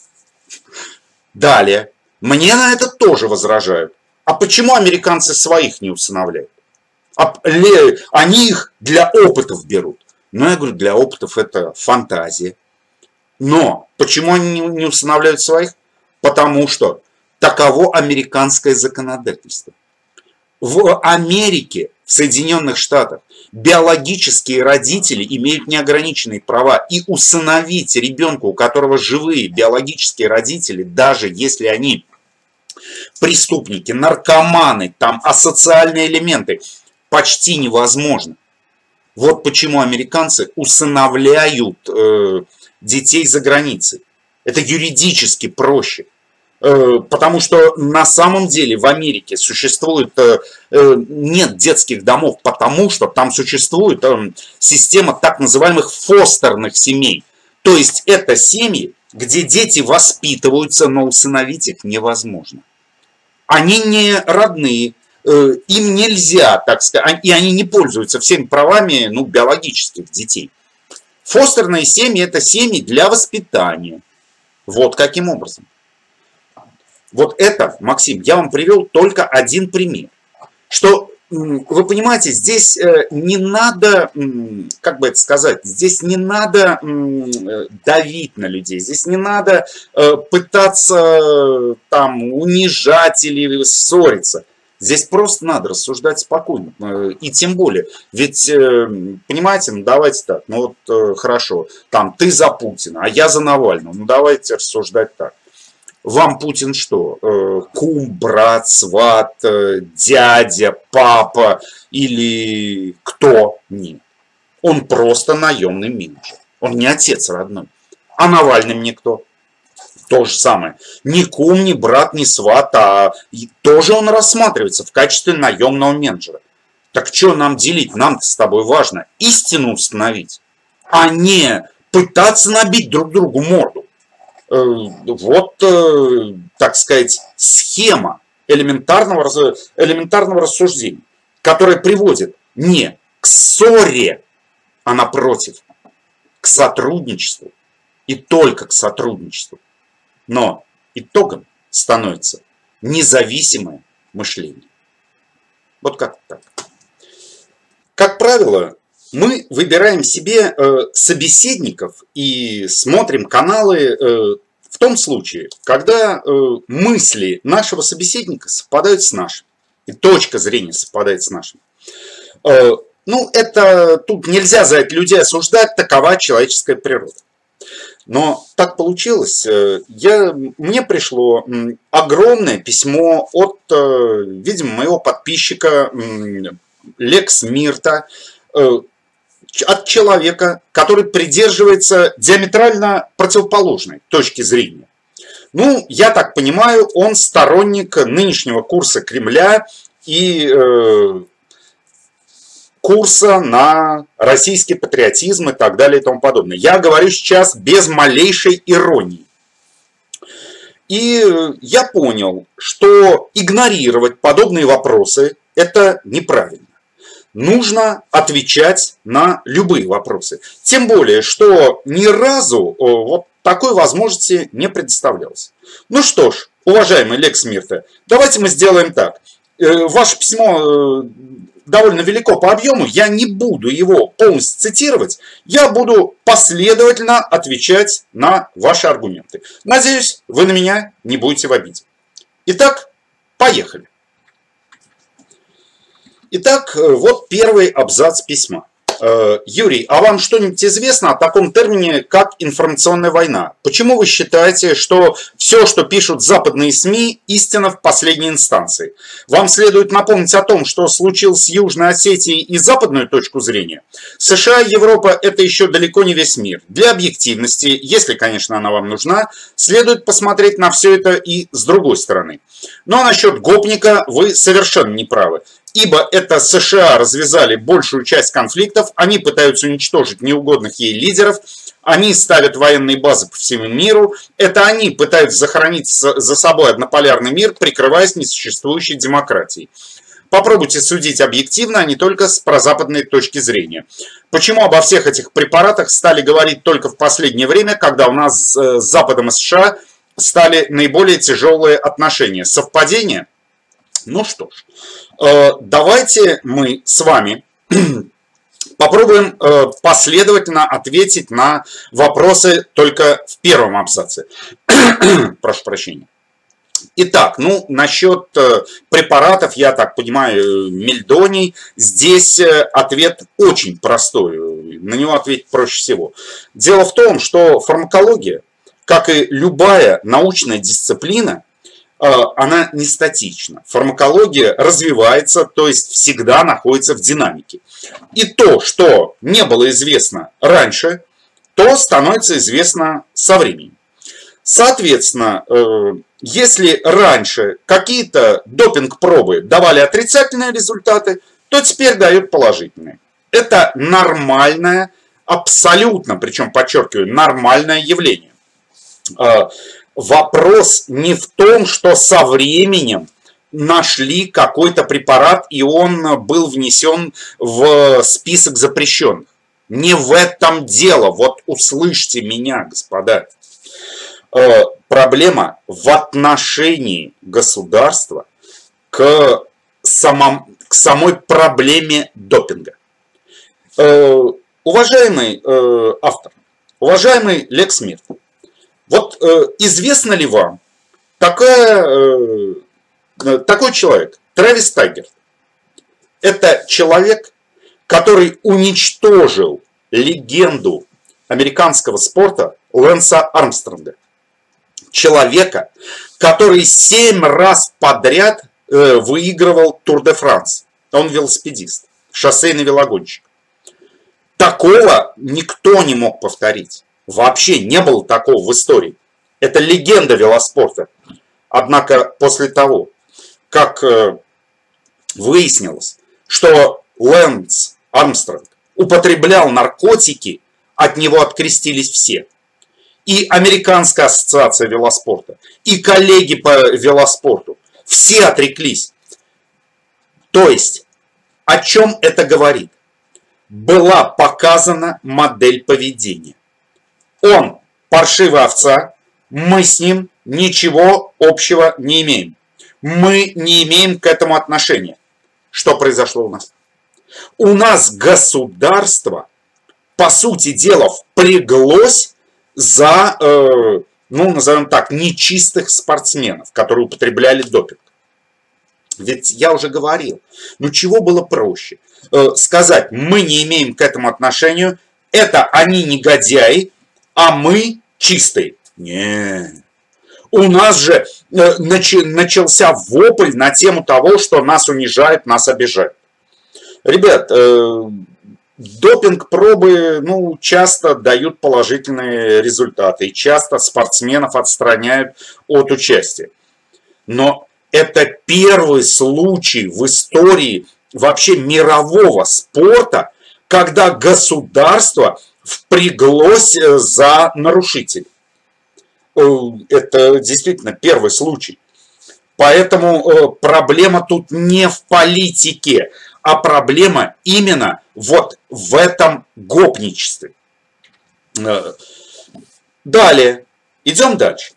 Далее. Мне на это тоже возражают. А почему американцы своих не усыновляют? А, ли, они их для опытов берут. Ну, я говорю, для опытов это фантазия. Но почему они не, не усыновляют своих? Потому что таково американское законодательство. В Америке, в Соединенных Штатах, биологические родители имеют неограниченные права. И усыновить ребенка, у которого живые биологические родители, даже если они преступники, наркоманы, там асоциальные элементы, почти невозможно. Вот почему американцы усыновляют э, детей за границей. Это юридически проще. Э, потому что на самом деле в Америке существует, э, нет детских домов, потому что там существует э, система так называемых фостерных семей. То есть это семьи, где дети воспитываются, но усыновить их невозможно. Они не родные, им нельзя, так сказать, и они не пользуются всеми правами, ну, биологических детей. Фостерные семьи – это семьи для воспитания. Вот каким образом. Вот это, Максим, я вам привел только один пример. Что, вы понимаете, здесь не надо, как бы это сказать, здесь не надо давить на людей, здесь не надо пытаться там унижать или ссориться. Здесь просто надо рассуждать спокойно. И тем более, ведь, понимаете, ну давайте так, ну вот хорошо, там ты за Путина, а я за Навального, ну давайте рассуждать так. Вам Путин что? Кум, брат, сват, дядя, папа или кто? Нет. Он просто наемный менеджер. Он не отец родной. А Навальный мне кто? То же самое. Ни кум, ни брат, ни сват, а тоже он рассматривается в качестве наемного менеджера. Так что нам делить? Нам-то с тобой важно истину установить, а не пытаться набить друг другу морду. Вот, так сказать, схема элементарного, элементарного рассуждения, которая приводит не к ссоре, а напротив, к сотрудничеству и только к сотрудничеству. Но итогом становится независимое мышление. Вот как так. Как правило, мы выбираем себе собеседников и смотрим каналы в том случае, когда мысли нашего собеседника совпадают с нашими, и точка зрения совпадает с нашим. Ну, это тут нельзя за это людей осуждать, такова человеческая природа. Но так получилось, я, мне пришло огромное письмо от, видимо, моего подписчика Лекс Мирта, от человека, который придерживается диаметрально противоположной точки зрения. Ну, я так понимаю, он сторонник нынешнего курса Кремля и э, курса на российский патриотизм и так далее и тому подобное. Я говорю сейчас без малейшей иронии. И я понял, что игнорировать подобные вопросы – это неправильно. Нужно отвечать на любые вопросы. Тем более, что ни разу вот такой возможности не предоставлялось. Ну что ж, уважаемый Лекс Мирта, давайте мы сделаем так. Ваше письмо довольно велико по объему, я не буду его полностью цитировать, я буду последовательно отвечать на ваши аргументы. Надеюсь, вы на меня не будете в обиде. Итак, поехали. Итак, вот первый абзац письма. Юрий, а вам что-нибудь известно о таком термине, как информационная война? Почему вы считаете, что все, что пишут западные СМИ, истина в последней инстанции? Вам следует напомнить о том, что случилось с Южной Осетией и западную точку зрения. США и Европа – это еще далеко не весь мир. Для объективности, если, конечно, она вам нужна, следует посмотреть на все это и с другой стороны. Но насчет гопника вы совершенно не правы. Ибо это США развязали большую часть конфликтов, они пытаются уничтожить неугодных ей лидеров, они ставят военные базы по всему миру, это они пытаются захоронить за собой однополярный мир, прикрываясь несуществующей демократией. Попробуйте судить объективно, а не только с прозападной точки зрения. Почему обо всех этих препаратах стали говорить только в последнее время, когда у нас с Западом и США стали наиболее тяжелые отношения? Совпадение? Ну что ж, давайте мы с вами попробуем последовательно ответить на вопросы только в первом абзаце. Прошу прощения. Итак, ну, насчет препаратов, я так понимаю, мельдоний, здесь ответ очень простой, на него ответить проще всего. Дело в том, что фармакология, как и любая научная дисциплина, она не статична. Фармакология развивается, то есть всегда находится в динамике. И то, что не было известно раньше, то становится известно со временем. Соответственно, если раньше какие-то допинг-пробы давали отрицательные результаты, то теперь дают положительные. Это нормальное, абсолютно, причем подчеркиваю, нормальное явление. Вопрос не в том, что со временем нашли какой-то препарат, и он был внесен в список запрещенных. Не в этом дело. Вот услышьте меня, господа. Э, проблема в отношении государства к, самом, к самой проблеме допинга. Э, уважаемый э, автор, уважаемый Лекс Мирт, вот э, известно ли вам такая, э, такой человек, Трэвис Тайгерт? Это человек, который уничтожил легенду американского спорта Лэнса Армстронга. Человека, который семь раз подряд э, выигрывал Тур де Франс. Он велосипедист, шоссейный велогонщик. Такого никто не мог повторить. Вообще не было такого в истории. Это легенда велоспорта. Однако после того, как э, выяснилось, что Лэнс Армстронг употреблял наркотики, от него открестились все. И Американская ассоциация велоспорта, и коллеги по велоспорту. Все отреклись. То есть, о чем это говорит? Была показана модель поведения. Он паршивая овца, мы с ним ничего общего не имеем. Мы не имеем к этому отношения. Что произошло у нас? У нас государство, по сути дела, впряглось за, э, ну, назовем так, нечистых спортсменов, которые употребляли допинг. Ведь я уже говорил, ну чего было проще? Э, сказать, мы не имеем к этому отношения, это они негодяи, а мы чистые. Нет. У нас же э, нач, начался вопль на тему того, что нас унижают, нас обижают. Ребят, э, допинг-пробы, ну, часто дают положительные результаты, и часто спортсменов отстраняют от участия. Но это первый случай в истории вообще мирового спорта, когда государство впряглось за нарушителей. Это действительно первый случай. Поэтому проблема тут не в политике, а проблема именно вот в этом гопничестве. Далее, идем дальше.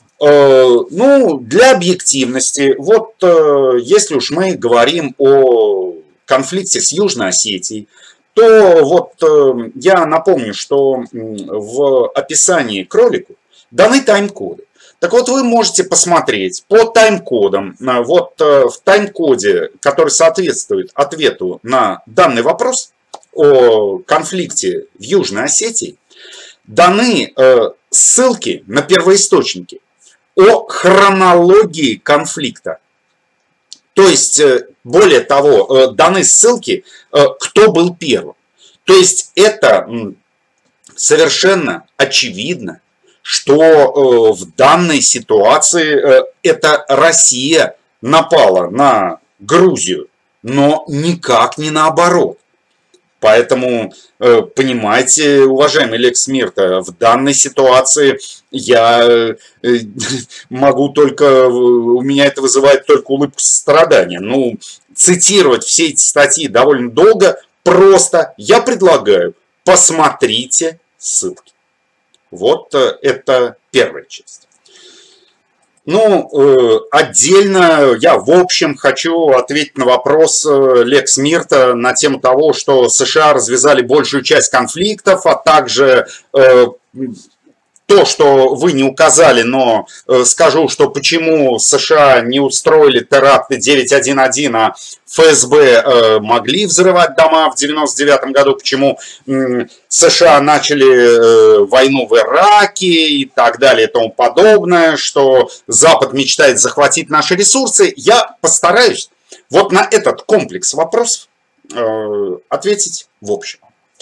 Ну, для объективности, вот если уж мы говорим о конфликте с Южной Осетией, то вот я напомню, что в описании к ролику даны тайм-коды. Так вот, вы можете посмотреть по тайм-кодам, вот в тайм-коде, который соответствует ответу на данный вопрос о конфликте в Южной Осетии, даны ссылки на первоисточники о хронологии конфликта. То есть, более того, даны ссылки, кто был первым. То есть, это совершенно очевидно, что в данной ситуации это Россия напала на Грузию, но никак не наоборот. Поэтому, понимаете, уважаемый Лекс Мирт, в данной ситуации я могу только, у меня это вызывает только улыбку сострадания. Ну, цитировать все эти статьи довольно долго, просто я предлагаю, посмотрите ссылки. Вот это первая часть. Ну, отдельно я в общем хочу ответить на вопрос Лекс Мирта на тему того, что США развязали большую часть конфликтов, а также то, что вы не указали, но скажу, что почему США не устроили теракты девять один один, а ФСБ могли взрывать дома в девяносто девятом году, почему США начали войну в Ираке и так далее и тому подобное, что Запад мечтает захватить наши ресурсы. Я постараюсь вот на этот комплекс вопросов ответить в общем.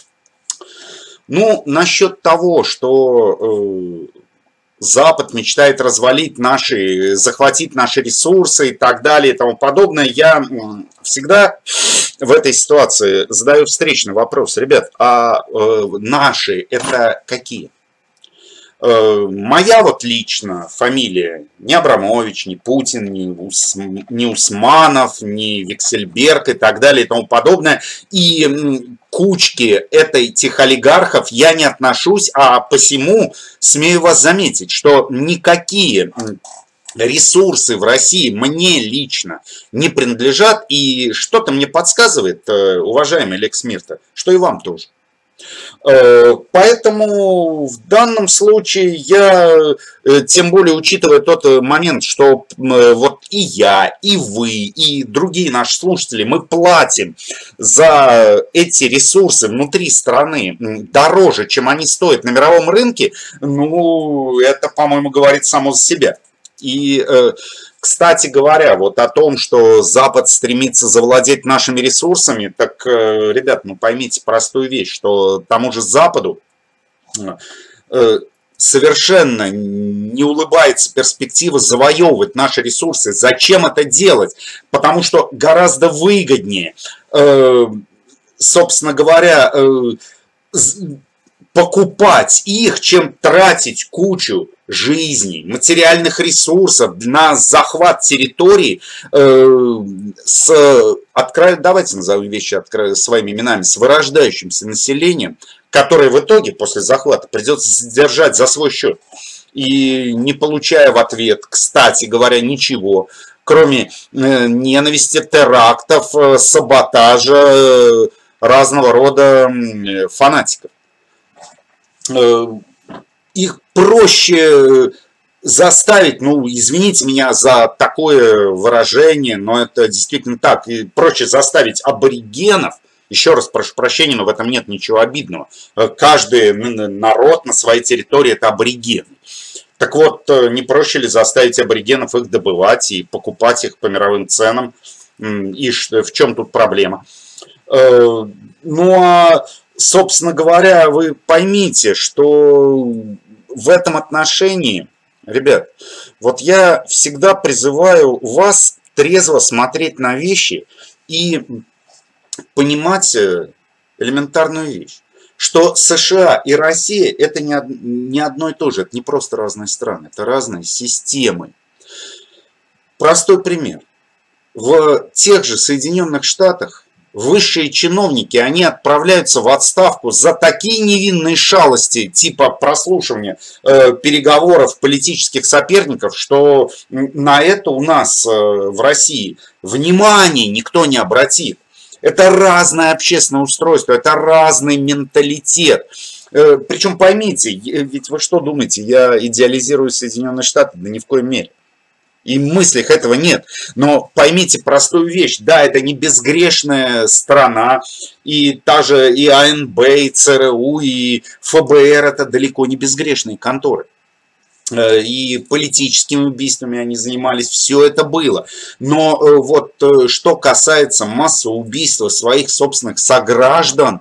Ну, насчет того, что э, Запад мечтает развалить наши, захватить наши ресурсы и так далее и тому подобное, я всегда в этой ситуации задаю встречный вопрос. Ребят, а э, наши это какие? Моя вот лично фамилия не Абрамович, не Путин, не, Ус, не Усманов, не Вексельберг и так далее и тому подобное. И кучки этих олигархов я не отношусь, а посему смею вас заметить, что никакие ресурсы в России мне лично не принадлежат, и что-то мне подсказывает, уважаемый Лекс Мирта, что и вам тоже. Поэтому в данном случае я, тем более учитывая тот момент, что вот и я, и вы, и другие наши слушатели, мы платим за эти ресурсы внутри страны дороже, чем они стоят на мировом рынке, ну, это, по-моему, говорит само за себя. И, кстати говоря, вот о том, что Запад стремится завладеть нашими ресурсами, так, ребят, ну поймите простую вещь, что тому же Западу совершенно не улыбается перспектива завоевывать наши ресурсы. Зачем это делать? Потому что гораздо выгоднее, собственно говоря, покупать их, чем тратить кучу жизней, материальных ресурсов на захват территории э, с, откро... давайте назовем вещи откро... своими именами, с вырождающимся населением, которое в итоге после захвата придется содержать за свой счет. И не получая в ответ, кстати говоря, ничего, кроме э, ненависти, терактов, э, саботажа, э, разного рода э, фанатиков. Их проще заставить, ну, извините меня за такое выражение, но это действительно так, и проще заставить аборигенов, еще раз прошу прощения, но в этом нет ничего обидного, каждый народ на своей территории это аборигены. Так вот, не проще ли заставить аборигенов их добывать и покупать их по мировым ценам, и в чем тут проблема? Ну, а собственно говоря, вы поймите, что в этом отношении, ребят, вот я всегда призываю вас трезво смотреть на вещи и понимать элементарную вещь, что США и Россия это не одно и то же, это не просто разные страны, это разные системы. Простой пример. В тех же Соединенных Штатах высшие чиновники, они отправляются в отставку за такие невинные шалости, типа прослушивания э, переговоров политических соперников, что на это у нас э, в России внимания никто не обратит. Это разное общественное устройство, это разный менталитет. Э, причем поймите, ведь вы что думаете, я идеализирую Соединенные Штаты? Да ни в коем мере. И в мыслях этого нет. Но поймите простую вещь. Да, это не безгрешная страна. И та же и А Эн Бэ, и Цэ Эр У, и Эф Бэ Эр это далеко не безгрешные конторы. И политическими убийствами они занимались. Все это было. Но вот что касается массового убийства своих собственных сограждан,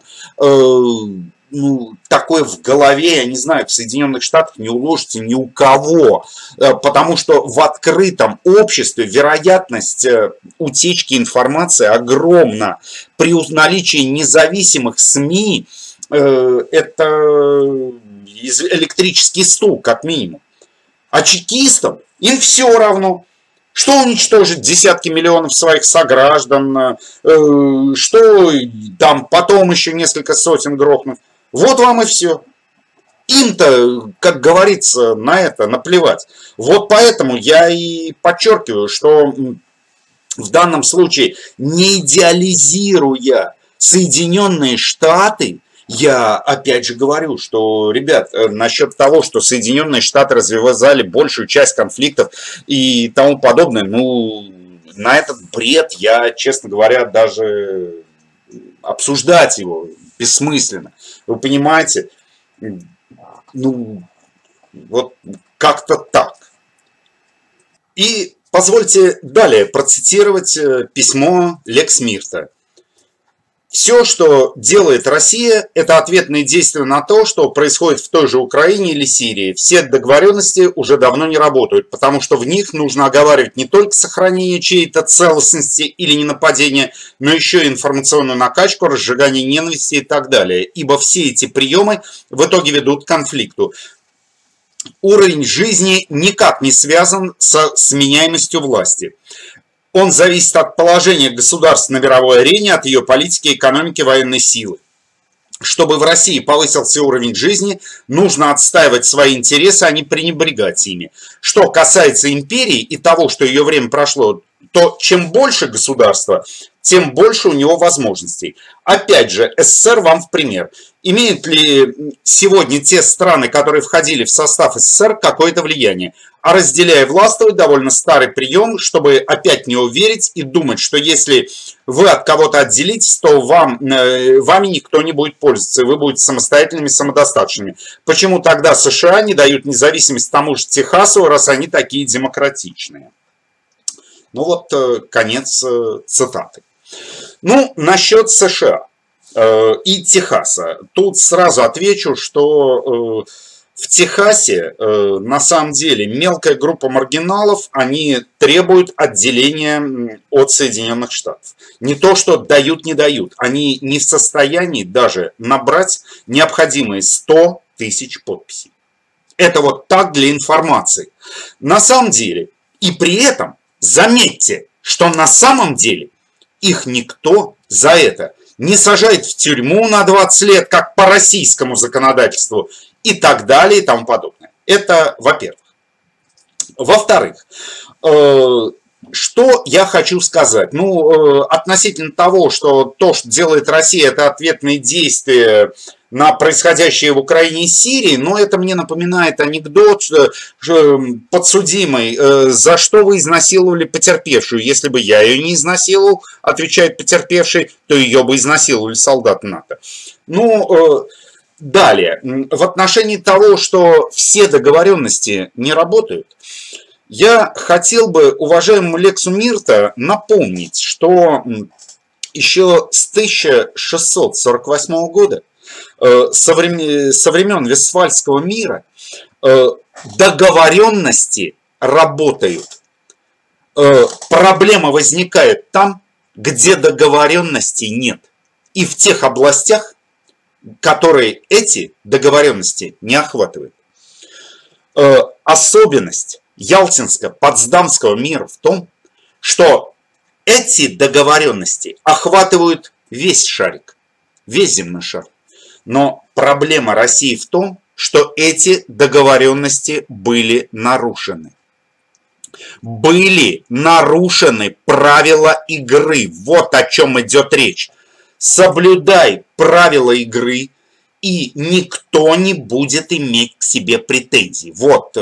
ну, такое в голове, я не знаю, в Соединенных Штатах не уложится ни у кого, потому что в открытом обществе вероятность утечки информации огромна. При наличии независимых СМИ это электрический стул, как минимум. А чекистам им все равно. Что уничтожить десятки миллионов своих сограждан, что там потом еще несколько сотен грохнут. Вот вам и все. Им-то, как говорится, на это наплевать. Вот поэтому я и подчеркиваю, что в данном случае, не идеализируя Соединенные Штаты, я опять же говорю, что, ребят, насчет того, что Соединенные Штаты развязали большую часть конфликтов и тому подобное, ну, на этот бред я, честно говоря, даже обсуждать его бессмысленно. Вы понимаете, ну, вот как-то так. И позвольте далее процитировать письмо Лекс Мирта. Все, что делает Россия, это ответные действия на то, что происходит в той же Украине или Сирии. Все договоренности уже давно не работают, потому что в них нужно оговаривать не только сохранение чьей-то целостности или ненападения, но еще и информационную накачку, разжигание ненависти и так далее. Ибо все эти приемы в итоге ведут к конфликту. уровень жизни никак не связан со сменяемостью власти. Он зависит от положения государства на мировой арене, от ее политики, экономики, военной силы. Чтобы в России повысился уровень жизни, нужно отстаивать свои интересы, а не пренебрегать ими. Что касается империи и того, что ее время прошло, то чем больше государства, тем больше у него возможностей. Опять же, СССР вам в пример. Имеют ли сегодня те страны, которые входили в состав СССР, какое-то влияние? А разделяя властвовать, довольно старый прием, чтобы опять не уверить и думать, что если вы от кого-то отделитесь, то вам, вами никто не будет пользоваться, и вы будете самостоятельными, самодостаточными. Почему тогда США не дают независимость тому же Техасу, раз они такие демократичные? Ну вот конец цитаты. Ну, насчет США и Техаса. Тут сразу отвечу, что в Техасе на самом деле мелкая группа маргиналов, они требуют отделения от Соединенных Штатов. Не то, что дают, не дают. Они не в состоянии даже набрать необходимые сто тысяч подписей. Это вот так для информации. На самом деле, и при этом, заметьте, что на самом деле их никто за это не сажает в тюрьму на двадцать лет, как по российскому законодательству, и так далее, и тому подобное. Это во-первых. Во-вторых, что я хочу сказать? Ну, относительно того, что то, что делает Россия, это ответные действия на происходящее в Украине и Сирии, но это мне напоминает анекдот, что подсудимый, за что вы изнасиловали потерпевшую? Если бы я ее не изнасиловал, отвечает потерпевший, то ее бы изнасиловали солдаты НАТО. Ну, далее, в отношении того, что все договоренности не работают, я хотел бы уважаемому Лексу Мирта напомнить, что еще с тысяча шестьсот сорок восьмого года, со времен, со времен Вестфальского мира, договоренности работают. Проблема возникает там, где договоренностей нет. И в тех областях, которые эти договоренности не охватывают. Особенность Ялтинско-Потсдамского мира в том, что эти договоренности охватывают весь шарик, весь земной шар. Но проблема России в том, что эти договоренности были нарушены. Были нарушены правила игры. Вот о чем идет речь. Соблюдай правила игры, и никто не будет иметь к себе претензий. Вот.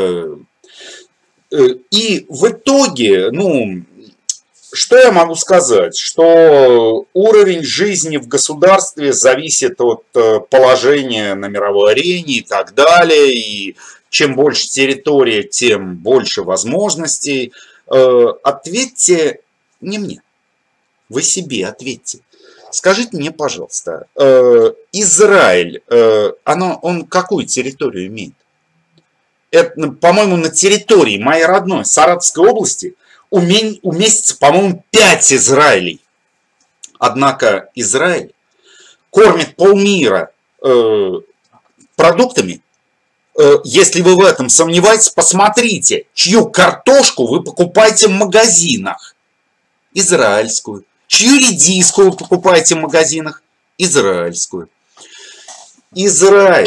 И в итоге, ну, что я могу сказать? Что уровень жизни в государстве зависит от положения на мировой арене и так далее. И чем больше территория, тем больше возможностей. Ответьте не мне. Вы себе ответьте. Скажите мне, пожалуйста, Израиль, оно, он какую территорию имеет? Это, по-моему, на территории моей родной Саратовской области уместится, по-моему, пять Израилей. Однако Израиль кормит полмира э, продуктами. Э, если вы в этом сомневаетесь, посмотрите, чью картошку вы покупаете в магазинах. Израильскую. Чью редиску вы покупаете в магазинах? Израильскую. Израиль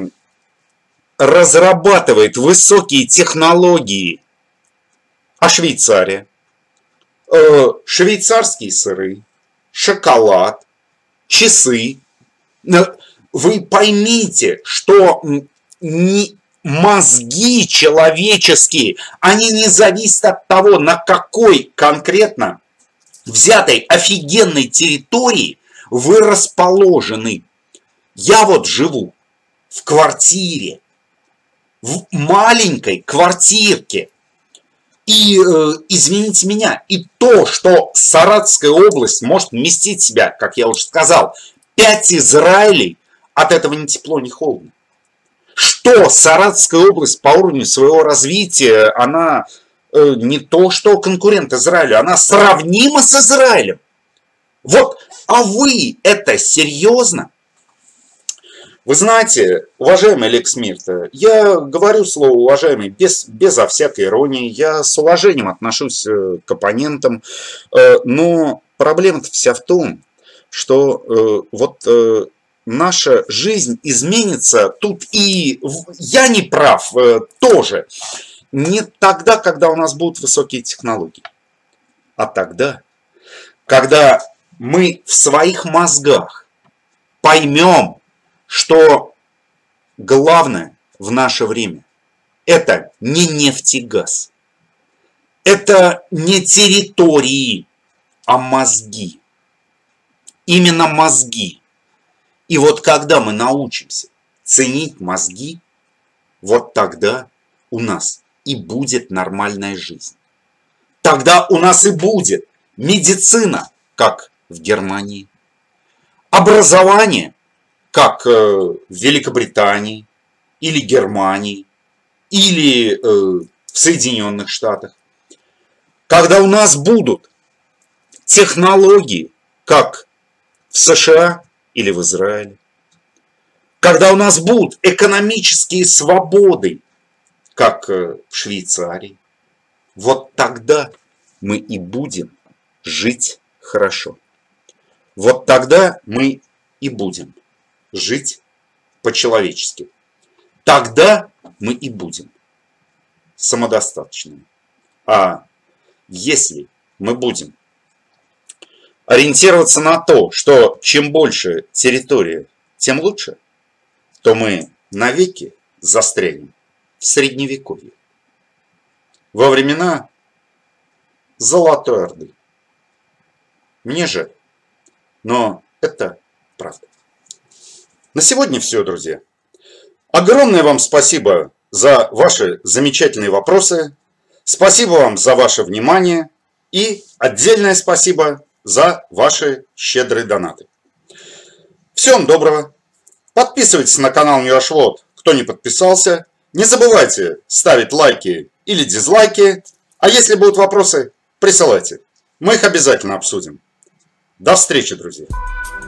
разрабатывает высокие технологии. А Швейцария? Э, швейцарские сыры, шоколад, часы. Вы поймите, что не, мозги человеческие, они не зависят от того, на какой конкретно взятой офигенной территории вы расположены. Я вот живу в квартире, в маленькой квартирке. И, э, извините меня, и то, что Саратовская область может вместить в себя, как я уже сказал, пять Израилей, от этого ни тепло, ни холодно. Что Саратовская область по уровню своего развития, она э, не то, что конкурент Израилю, она сравнима с Израилем. Вот, а вы это серьезно? Вы знаете, уважаемый Лекс Мирт, я говорю слово уважаемый без, безо всякой иронии, я с уважением отношусь к оппонентам, но проблема-то вся в том, что вот наша жизнь изменится тут, и я не прав тоже, не тогда, когда у нас будут высокие технологии, а тогда, когда мы в своих мозгах поймем, что главное в наше время – это не нефть и газ, это не территории, а мозги. Именно мозги. И вот когда мы научимся ценить мозги, вот тогда у нас и будет нормальная жизнь. Тогда у нас и будет медицина, как в Германии, образование, как в Великобритании, или Германии, или в Соединенных Штатах. Когда у нас будут технологии, как в США или в Израиле. Когда у нас будут экономические свободы, как в Швейцарии. Вот тогда мы и будем жить хорошо. Вот тогда мы и будем жить по-человечески. Тогда мы и будем самодостаточными. А если мы будем ориентироваться на то, что чем больше территория, тем лучше, то мы навеки застрянем в Средневековье. Во времена Золотой Орды. Мне жаль, но это правда. На сегодня все, друзья. Огромное вам спасибо за ваши замечательные вопросы. Спасибо вам за ваше внимание. И отдельное спасибо за ваши щедрые донаты. Всем доброго. Подписывайтесь на канал Мирошвод, кто не подписался. Не забывайте ставить лайки или дизлайки. А если будут вопросы, присылайте. Мы их обязательно обсудим. До встречи, друзья.